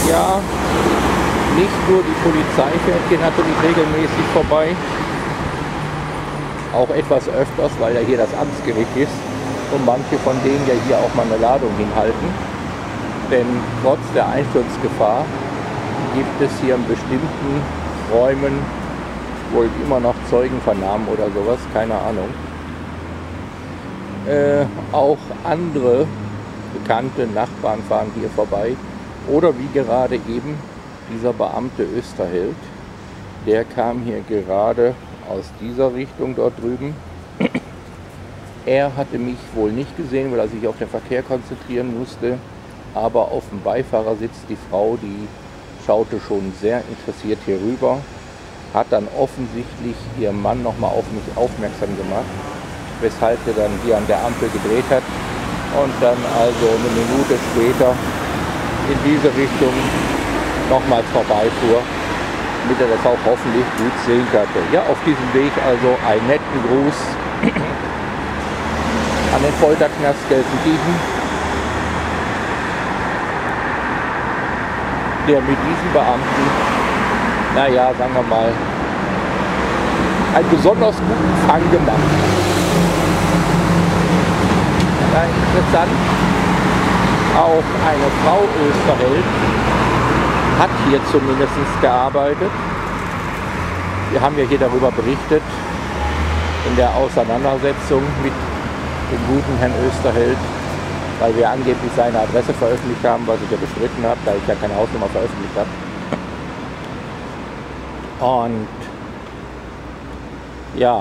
Ja, nicht nur die Polizei fährt hier natürlich regelmäßig vorbei, auch etwas öfters, weil ja hier das Amtsgericht ist und manche von denen ja hier auch mal eine Ladung hinhalten. Denn trotz der Einsturzgefahr gibt es hier in bestimmten Räumen wohl immer noch Zeugenvernahmen oder sowas, keine Ahnung. Auch andere bekannte Nachbarn fahren hier vorbei. Oder wie gerade eben dieser Beamte Österheld, der kam hier gerade aus dieser Richtung dort drüben. Er hatte mich wohl nicht gesehen, weil er sich auf den Verkehr konzentrieren musste. Aber auf dem Beifahrersitz die Frau, die schaute schon sehr interessiert hier rüber, hat dann offensichtlich ihren Mann nochmal auf mich aufmerksam gemacht, weshalb er dann hier an der Ampel gedreht hat und dann also eine Minute später in diese Richtung nochmals vorbeifuhr, damit er das auch hoffentlich gut sehen konnte. Ja, auf diesem Weg also einen netten Gruß an den Folterknast Gelsenkirchen, der mit diesem Beamten, naja, sagen wir mal, einen besonders guten Fang gemacht hat. Ja, interessant, auch eine Frau Österheld hat hier zumindest gearbeitet. Wir haben ja hier darüber berichtet, in der Auseinandersetzung mit dem guten Herrn Österheld, weil wir angeblich seine Adresse veröffentlicht haben, was ich ja bestritten habe, da ich ja keine Hausnummer veröffentlicht habe. Und ja,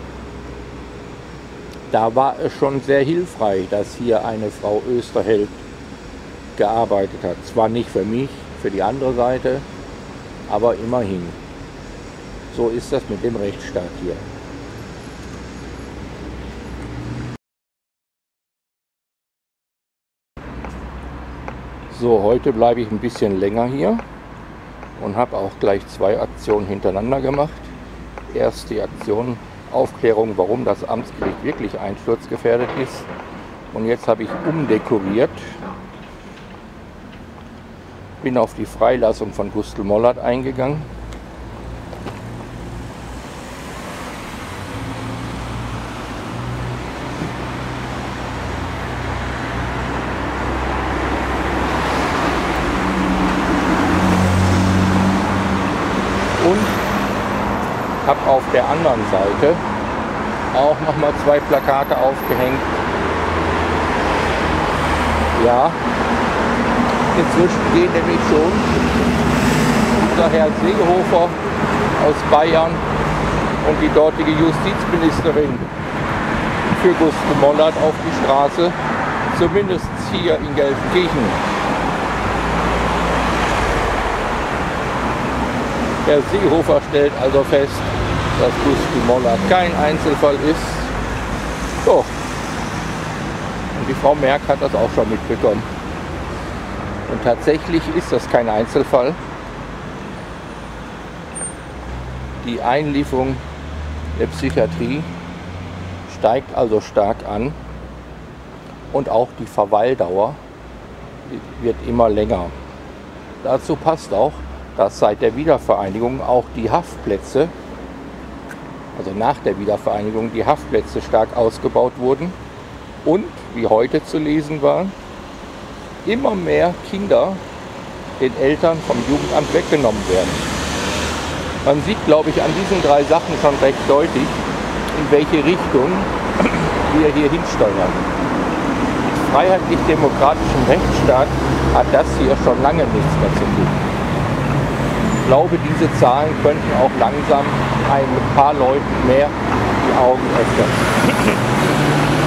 da war es schon sehr hilfreich, dass hier eine Frau Österheld gearbeitet hat. Zwar nicht für mich, für die andere Seite, aber immerhin. So ist das mit dem Rechtsstaat hier. So, heute bleibe ich ein bisschen länger hier und habe auch gleich 2 Aktionen hintereinander gemacht. Erst die Aktion Aufklärung, warum das Amtsgericht wirklich einsturzgefährdet ist. Und jetzt habe ich umdekoriert. Bin auf die Freilassung von Gustl Mollert eingegangen. Und habe auf der anderen Seite auch nochmal 2 Plakate aufgehängt. Ja, inzwischen gehen nämlich schon unser Herr Seehofer aus Bayern und die dortige Justizministerin für Gustl Mollert auf die Straße, zumindest hier in Gelsenkirchen. Herr Seehofer stellt also fest, dass Gustl Mollert kein Einzelfall ist. So. Und die Frau Merck hat das auch schon mitbekommen. Und tatsächlich ist das kein Einzelfall. Die Einlieferung der Psychiatrie steigt also stark an und auch die Verweildauer wird immer länger. Dazu passt auch, dass seit der Wiedervereinigung auch die Haftplätze, also nach der Wiedervereinigung, die Haftplätze stark ausgebaut wurden und, wie heute zu lesen war, immer mehr Kinder den Eltern vom Jugendamt weggenommen werden. Man sieht, glaube ich, an diesen 3 Sachen schon recht deutlich, in welche Richtung wir hier hinsteuern. Mit freiheitlich-demokratischem Rechtsstaat hat das hier schon lange nichts mehr zu tun. Ich glaube, diese Zahlen könnten auch langsam ein paar Leuten mehr die Augen öffnen.